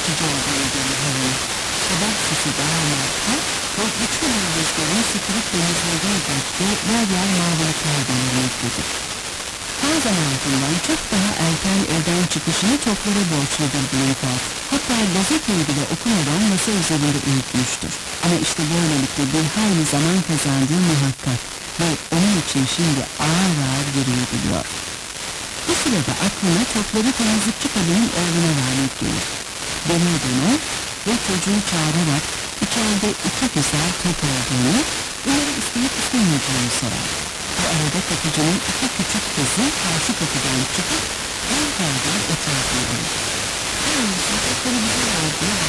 ürkütücü olduğunu görür havanın. Sabah sisi dağılmakta ve güçlü bir rüzgarın sıkılıp denizlediği gökte yer yer mavilikler belirmektedir. Her zamankinden çok daha erken evden çıkışını toplara borçludur Blumenthal. Hatta gazeteyi bile okumadan masa üzerinde uyutmuştur. Ama işte böylelikle bir hayli zaman kazandığı muhakkak ve onun için şimdi ağır ağır yürüyebiliyor. Bu sırada aklına topları temizlikçi kadının oğluna vermek gelir. Döner döner ve çocuğu çağırarak içeride iki güzel top olduğunu, bunları isteyip istemeyeceğini sorar. Bu arada kapıcının iki küçük kızı karşı kapıdan çıkıp en perde etrafına alır. Yalnız topları bize verdiği